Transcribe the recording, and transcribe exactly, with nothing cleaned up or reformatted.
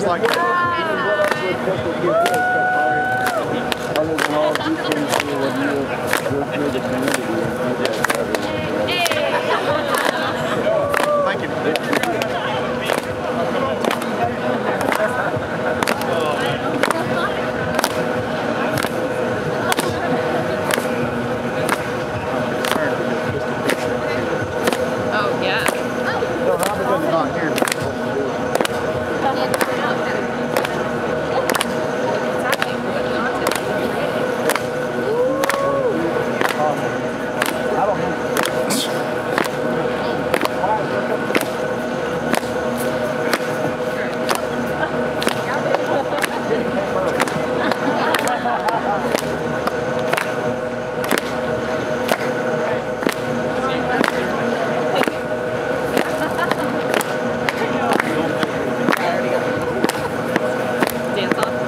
like that. Other than all these things, when you work through the community and do that. Thank you. Oh, yeah. No, not because it's not here. I don't know. Dance off.